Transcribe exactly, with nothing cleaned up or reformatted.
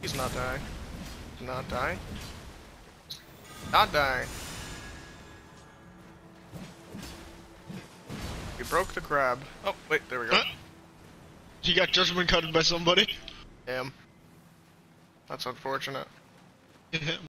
Please not die. Not die. Not die. You broke the crab. Oh, wait, there we go. Huh? He got judgment cutted by somebody. Damn. That's unfortunate.